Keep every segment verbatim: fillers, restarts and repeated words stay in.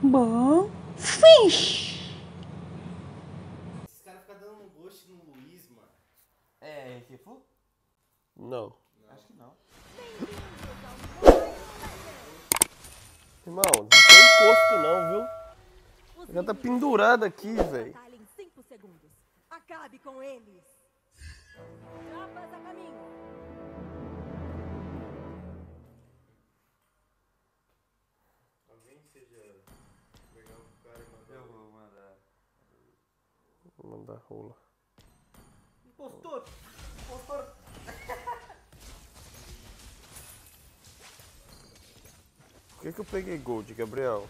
Bom, fish. Esse cara fica dando um ghost no Luiz, mano. É, Rifu? Não. Não. Acho que não. Irmão, não tem encosto não, viu? Já tá pendurado aqui, velho. Em cinco segundos. Acabe com eles. Tropas a caminho. Alguém seja legal pro cara e mandar. Eu vou mandar. Vou mandar rola. Impostor! Impostor! Por que que eu peguei gold, Gabriel?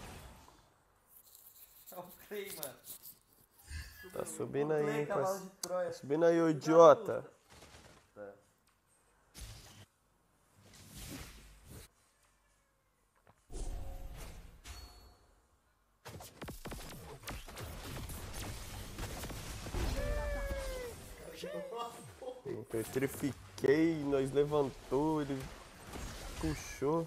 É o Clay, mano. Tá subindo O aí, Clay, hein? cavalo Tá de Troia. subindo aí, ô idiota. Tá. Eu petrifiquei, nós levantou, ele puxou.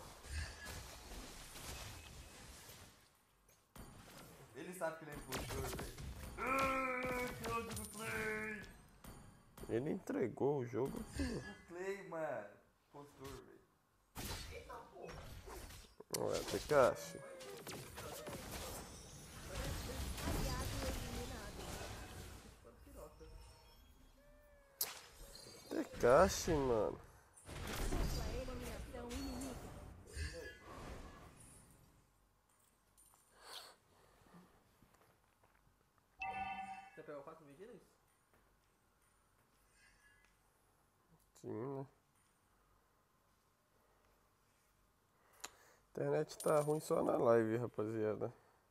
Ele sabe que ele é impostor, velho. Ah, que ódio do Clay! Ele entregou o jogo. O Clay, mano. Impostor, velho. Ué, Tekashi. Tekashi, mano. Eliminação inimiga. Você pegou quatro medidas? Sim, né? A internet tá ruim só na live, rapaziada.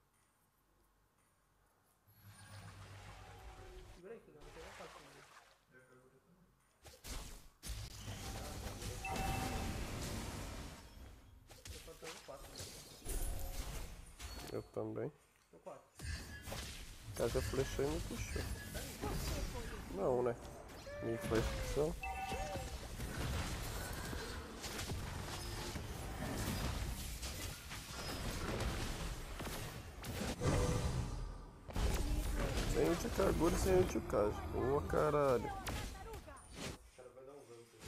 Segura aí, que eu não pegou quatro medidas. Eu só pego quatro medidas. Eu também. Tô quatro. Casa flechou e me puxou. Não, né? Me flechou. Sem o Kagura e sem o Kaji. Boa, caralho. O cara vai dar um vamos pra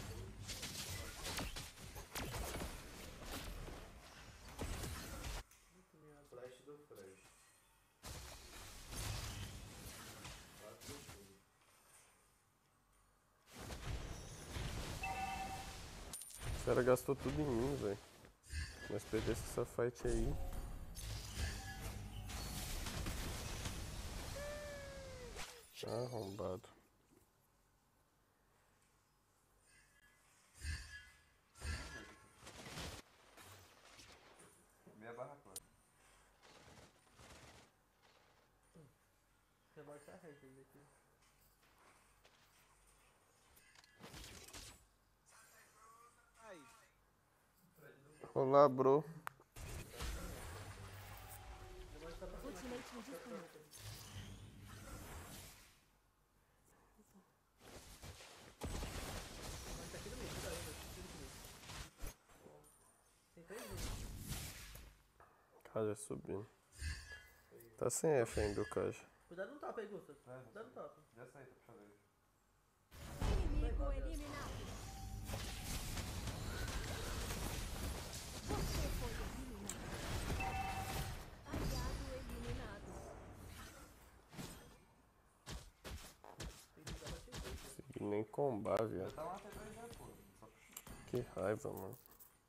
você. Flash do Flash. Quatro do fundo. O cara gastou tudo em mim, velho. Mas perdesse essa fight aí. Arrombado. Meia barra quatro. Você vai estar reto aí aqui. Olá, bro. Ultimate disponível. Mas tá aqui no meio, cuidado, né? Tudo aqui no meio. Tem três medidas. Kaja subindo. Tá sem F ainda o Kaja. Cuidado no top aí, Gusta. Cuidado no top. Já saí, tá puxando ele. Inimigo eliminado. Você foi eliminado. Aliado eliminado. Consegui nem combar, Já viado. tá uma T dois já, pô. Só puxou. Que raiva, mano.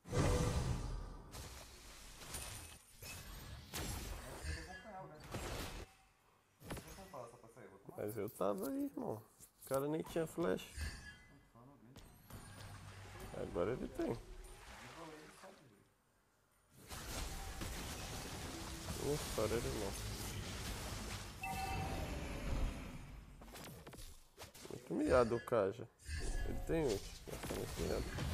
Tem que acompanhar o ganho. Não tem como falar só pra sair, vou tomar. Mas eu tava aí, irmão. O cara nem tinha flash. Só no vídeo. Agora ele tem. Desenrolei ele sabe, velho. Ufa, ele não. Muito miado o Kaja. Ele tem ult. Mas tá muito miado.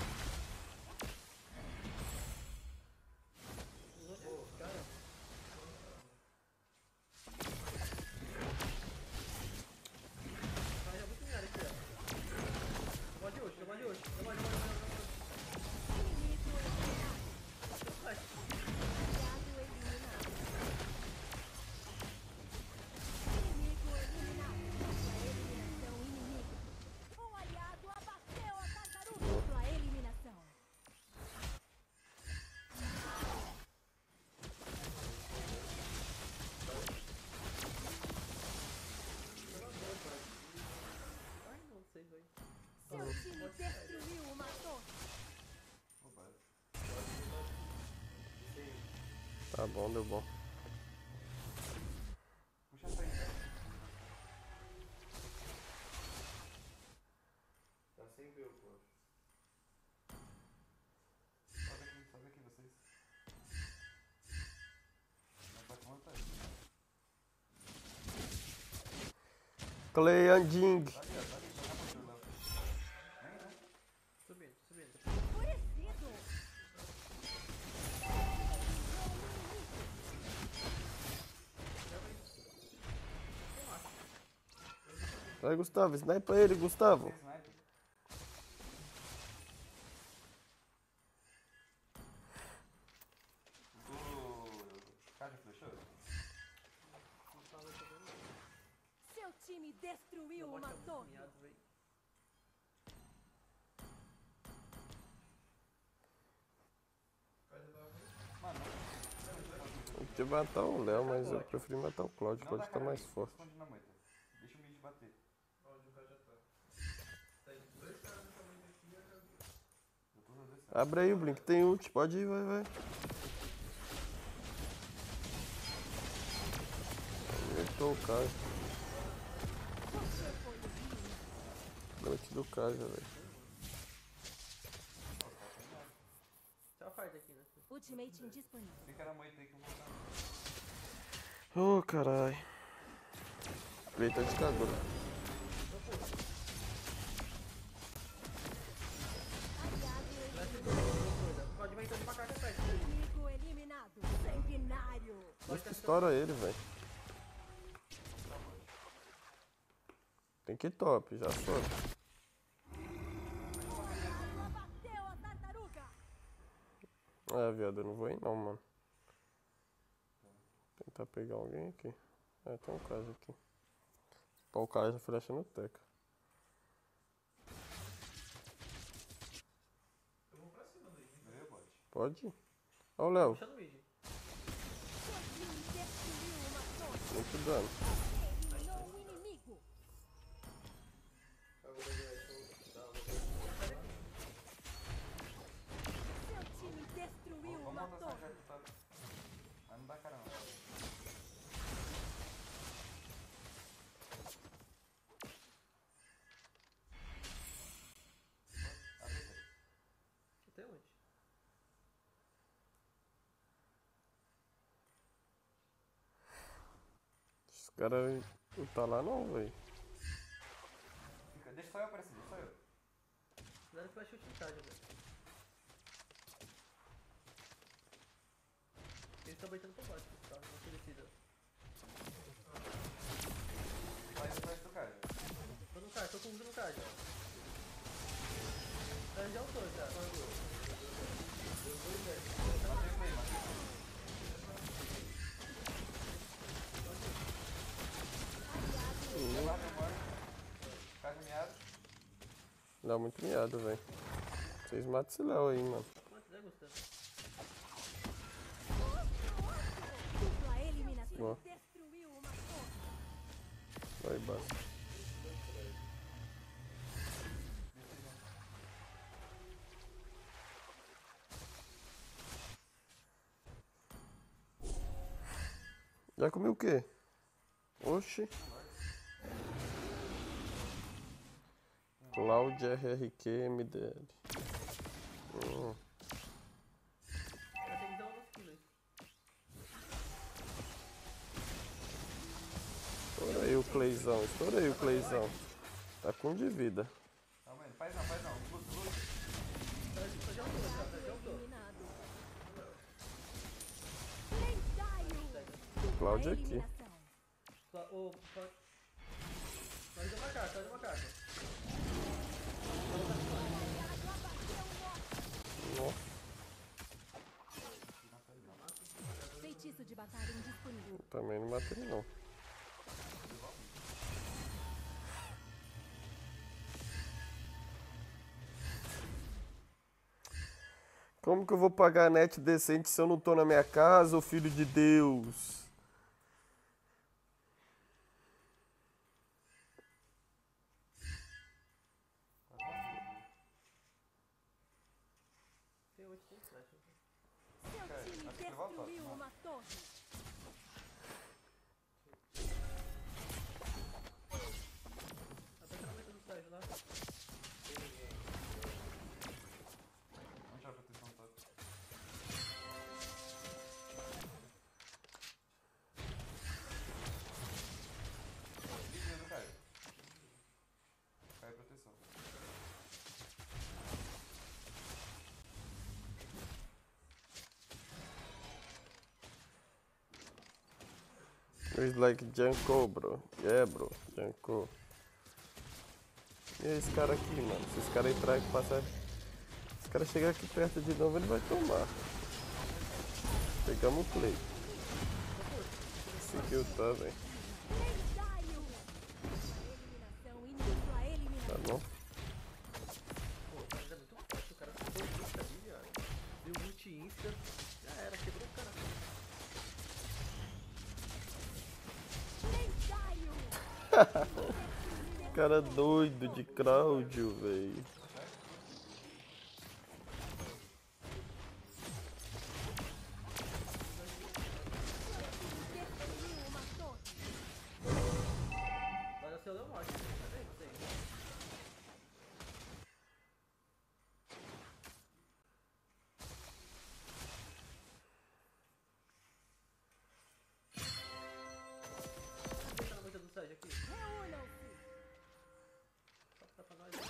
Mas é muito miado aqui, ó. Tomar de hoje, tomar de hoje. Tomar de hoje. Inimigo eliminado. Flash. Aliado eliminado. Tá bom, deu bom. Puxa essa aí, velho. Tá sem build, pô. Sobe aqui, sobe aqui vocês. Não pode montar isso. Cleanding. Tá ali, ó, tá ali, tá na mochila, Léo. Vem, né? Subindo, subindo. Enfurecido. Vai, Gustavo, snipa ele, Gustavo. Tem sniper. O cara já flechou? Não tava jogando nada. Seu time destruiu Meu uma bot é muito torre. miado, velho. Mano, Eu tinha matar o Léo, mas eu preferi matar o Claudio. O não dá Claudio tá cara mais aí, forte. esconde na moita. Deixa o mid bater. Onde o cara já tá. Tem dois caras nessa mesa aqui e a casa. Eu tô descendo. Abre aí o Blink, tem ult, pode ir, vai, vai. Acertou o Kaja. Ult do Kaja, velho. Só a parte aqui, né? Ultimate indisponível. Tem cara moita aí que eu vou voltar. Ô, caralho. Play tá de cagura. Pode vir todo pra cá que é perto. Inimigo eliminado. Sanguinário. Busca estoura ele, velho. Tem que ir top, já soube. Bateu a tartaruga. É, viado, eu não vou ir não, mano. Tentar pegar alguém aqui. É, tem um Kaja aqui. Pô, o Kaja flecha no teca. Eu vou pra cima daí. Meu bot. Pode ir. Ó o Léo, Puxa no mid. Seu time destruiu uma torre. muito dano. Eliminou o inimigo. Eu vou ver, deixa eu dar uma. Seu time destruiu Vamos uma montar essa torre. jeta, tá? Mas não dá cara não. Abre esse. Até onde? Esse cara não tá lá não, velho. Fica- Deixa só eu aparecer, deixa só eu. Cuidado que vai chute em tarde, velho. Eles estão baitando pra baixo, tá? Não se decida. Vai atrás do cara. Tô no card, tô com um no card. Já já tô, já. Matei o play, matei o play. Vai, demora. Casa miado. Léo muito miado, velho. Vocês matam esse Léo aí, mano. Quanto é, Gustavo? Dupla eliminação. Boa. Destruiu uma torre. Vai, basta. Já comeu o quê? Oxi. Cloud R R Q M D L. Hum. Já tem que dar uma nossa kill aí. Estourei o Cleizão, estourei o Cleizão. Tá com um de vida. Calma aí, faz não, faz não. Luz, luz. Tá já tô, já, tá já tô. Eliminado. Lendário. Cláudio aqui. Eliminação. Só- Ô, só- Nós deu uma carta, nós deu uma carta. Nossa, Feitiço de batalha indisponível. também não matei ele não. Como que eu vou pagar net decente se eu não tô na minha casa, ô filho de Deus? Tem oito, tem flash. Seu time acho que levou a top, destruiu não. uma torre. torre. Até que aumenta do estágio lá. Onde tirar a proteção toda? Vizinho do Caio. Cai a proteção. It's like Janko, bro. Yeah, bro. Janko. E esse cara aqui, mano? Se esse cara entrar e passar... Se esse cara chegar aqui perto de novo, ele vai tomar. Pegamos o play. Esse kill tá, velho. Lendário. Eliminação indo a eliminação. Tá bom? Pô, o cara é muito forte. O cara ficou insta ali, viado. Deu multi insta. Já era, quebrou o cara. Lendário. Cara doido de Cláudio, velho. Destruiu uma torre. Olha o seu Leão morte. Tá vendo? Você. Deixa na moita do Sérgio aqui. Reúnam-se. Só pra pra nós.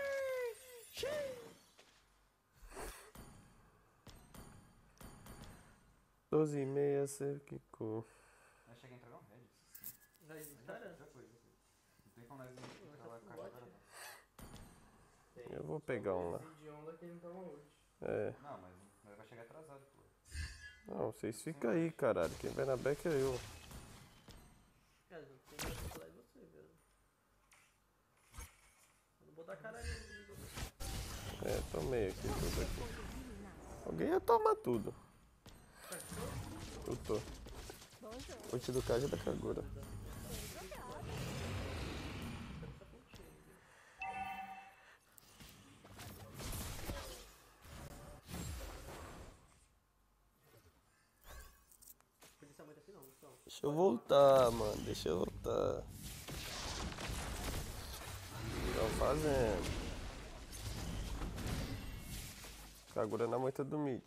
doze e meia, cerquicou. Nós chega a entregar um red. Já Já cara? já foi, já foi. Não tem como nós entrar lá com a caixa agora não. Tem Eu vou pegar um lá. esse de onda que ele não toma ult. É. Não, mas nós vai chegar atrasado, pô. Não, vocês ficam aí, caralho. Quem vai na back é eu. Cara, não tem mais pra falar em você, velho. Eu não vou dar caralho comigo. É, tomei aqui tudo aqui. Alguém ia tomar tudo. Eu tô. Bom jogo. Ult do Kaja da Kagura. Bem jogado. Podia ser muito assim não, Gustavo. Deixa eu voltar, mano. Deixa eu voltar. Estão fazendo. Kagura na moita do mid.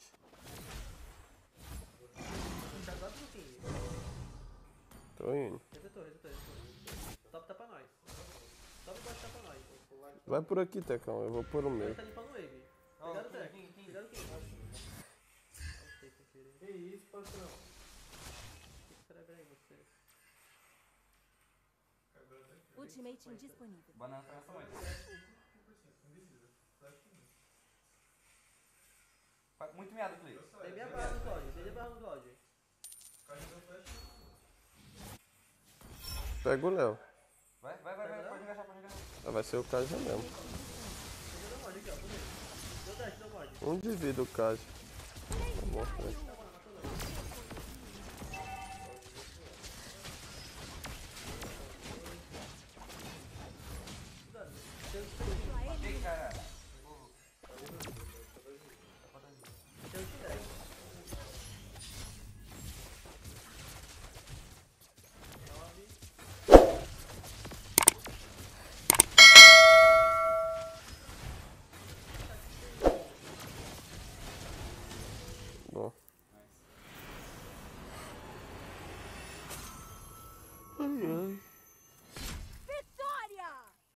Casado no King. Tô indo. Resetou, resetou, resetou. Top tá pra nós. Top e baixo tá pra nós. Vai por aqui, Tecão. Eu vou por o Ele meu. tá limpando o wave. Ó, Obrigado, King, Tec. King, King. Obrigado, King. Não sei sem querer. Que isso, patrão? O que escreve aí você? Ultimate indisponível. Banana tá nessa moita. Pa- Muito meado, Clay. Tem minha barra no Claudio, tem minha barra no Claudio. Pega o Léo. Vai, vai, vai, vai. Pode engaixar, pode engaixar. Ah, vai ser o Kaja mesmo. Tem meu mod aqui, ó. Por exemplo. Deu dash, deu mod. Um de vida o Kaja. Tá bom, né? Ei, cara. Tem o T-Deck. Bom.